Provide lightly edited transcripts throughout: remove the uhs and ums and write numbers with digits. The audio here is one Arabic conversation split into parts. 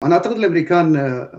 انا اعتقد الامريكان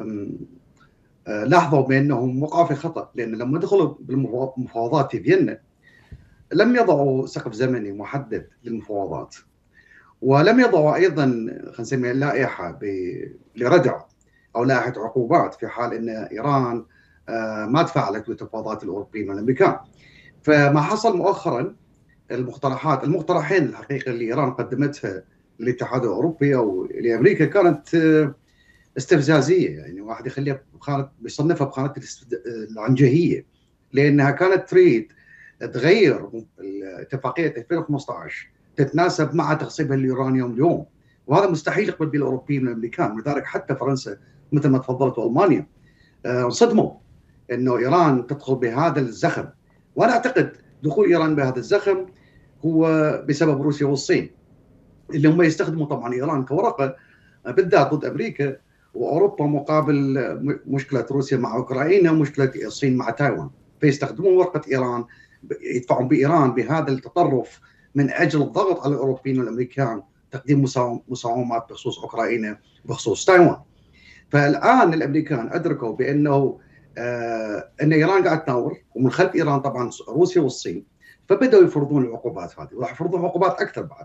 لاحظوا بانهم وقعوا في خطا، لان لما دخلوا بالمفاوضات في فيينا لم يضعوا سقف زمني محدد للمفاوضات، ولم يضعوا ايضا خلينا نسميها لائحه لردع او لائحه عقوبات في حال ان ايران ما تفاعلت بالتفاوضات الاوروبيين والامريكان. فما حصل مؤخرا المقترحين الحقيقه اللي ايران قدمتها للاتحاد الاوروبي او لامريكا كانت استفزازيه، يعني واحد يخليها بيصنفها بخانه العنجهيه، لانها كانت تريد تغير اتفاقيه 2015 تتناسب مع تخصيبها اليورانيوم اليوم، وهذا مستحيل يقبل به الاوروبيين والامريكان، ولذلك حتى فرنسا مثل ما تفضلت والمانيا انصدموا انه ايران تدخل بهذا الزخم. وانا اعتقد دخول ايران بهذا الزخم هو بسبب روسيا والصين، اللي هم يستخدموا طبعا ايران كورقه بالذات ضد امريكا واوروبا مقابل مشكله روسيا مع اوكرانيا ومشكله الصين مع تايوان، فيستخدمون ورقه ايران، يدفعون بايران بهذا التطرف من اجل الضغط على الاوروبيين والامريكان، تقديم مساومات بخصوص اوكرانيا وبخصوص تايوان. فالان الامريكان ادركوا بانه ان ايران قاعد تناور، ومن خلف ايران طبعا روسيا والصين، فبداوا يفرضون العقوبات هذه، وراح يفرضون عقوبات اكثر بعد،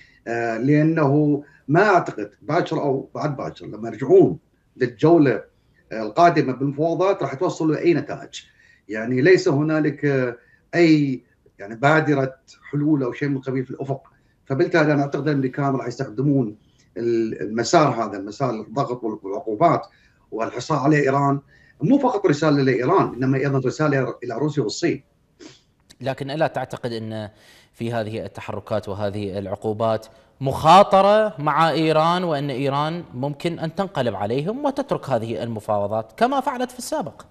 لانه ما اعتقد باكر او بعد باكر لما يرجعون للجوله القادمه بالمفاوضات راح توصلوا لاي نتائج. يعني ليس هنالك اي يعني بادره حلول او شيء من القبيل في الافق، فبالتالي انا اعتقد الامريكان راح يستخدمون المسار هذا، مسار الضغط والعقوبات والحصار على ايران، مو فقط رساله لايران انما ايضا رساله الى روسيا والصين. لكن الا تعتقد ان في هذه التحركات وهذه العقوبات مخاطره مع ايران، وان ايران ممكن ان تنقلب عليهم وتترك هذه المفاوضات كما فعلت في السابق؟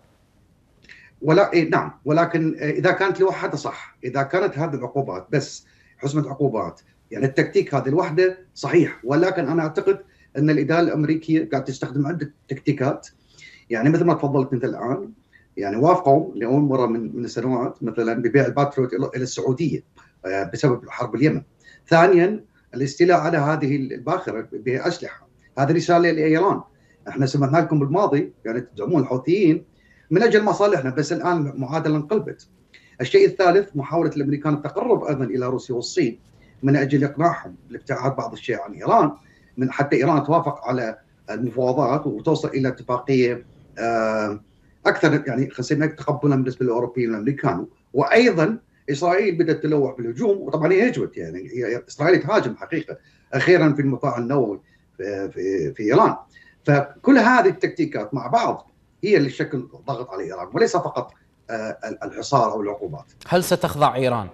نعم، ولكن اذا كانت لوحدها صح، اذا كانت هذه العقوبات بس حزمه عقوبات، يعني التكتيك هذه الوحده صحيح، ولكن انا اعتقد ان الاداره الامريكيه قاعده تستخدم عده تكتيكات. يعني مثل ما تفضلت انت الان، يعني وافقوا لاول مره من سنوات مثلا ببيع الباتريوت الى السعوديه بسبب حرب اليمن. ثانيا الاستيلاء على هذه الباخره باسلحه، هذه رساله لايران، احنا سمعنا لكم بالماضي يعني تدعمون الحوثيين من اجل مصالحنا، بس الان المعادله انقلبت. الشيء الثالث محاوله الامريكان التقرب ايضا الى روسيا والصين من اجل اقناعهم بالابتعاد بعض الشيء عن ايران، من حتى ايران توافق على المفاوضات وتوصل الى اتفاقيه اكثر يعني خلينا تقبلا بالنسبه للاوروبيين والامريكان. وايضا اسرائيل بدات تلوح بالهجوم، وطبعا هي هجمت، يعني اسرائيل تهاجم حقيقه اخيرا في المفاعل النووي في ايران. فكل هذه التكتيكات مع بعض هي اللي تشكل ضغط على ايران، وليس فقط الحصار او العقوبات. هل ستخضع ايران؟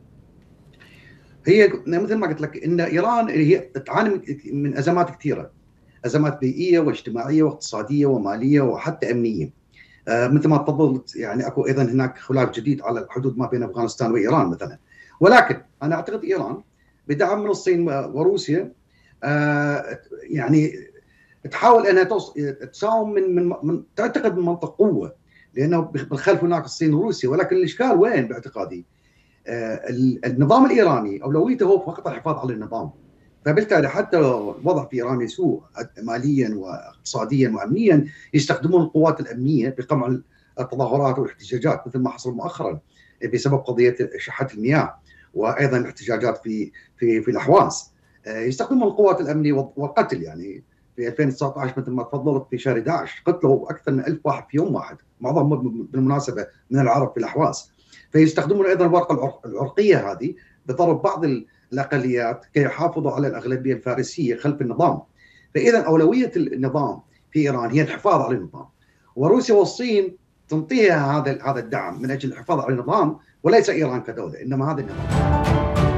هي مثل ما قلت لك ان ايران هي تعاني من ازمات كثيره، ازمات بيئيه واجتماعيه واقتصاديه وماليه وحتى امنيه. مثل ما تفضلت يعني اكو ايضا هناك خلاف جديد على الحدود ما بين افغانستان وايران مثلا. ولكن انا اعتقد ايران بدعم من الصين وروسيا يعني تحاول انها تساوم من تعتقد من منطق قوه، لانه بالخلف هناك الصين وروسيا، ولكن الاشكال وين باعتقادي؟ النظام الايراني اولويته هو فقط الحفاظ على النظام، فبالتالي حتى لو الوضع في ايران يسوء ماليا واقتصاديا وامنيا يستخدمون القوات الامنيه بقمع التظاهرات والاحتجاجات مثل ما حصل مؤخرا بسبب قضيه شحه المياه، وايضا الاحتجاجات في الاحواز. يستخدمون القوات الامنيه والقتل، يعني في 2019 مثل ما تفضلت في شهر 11 قتلوا اكثر من 1000 واحد في يوم واحد، معظمهم بالمناسبه من العرب في الاحواز. فيستخدمون ايضا الورقه العرقيه هذه بضرب بعض الاقليات كي يحافظوا على الاغلبيه الفارسيه خلف النظام. فاذا اولويه النظام في ايران هي الحفاظ على النظام، وروسيا والصين تنطيها هذا الدعم من اجل الحفاظ على النظام، وليس ايران كدوله، انما هذا النظام.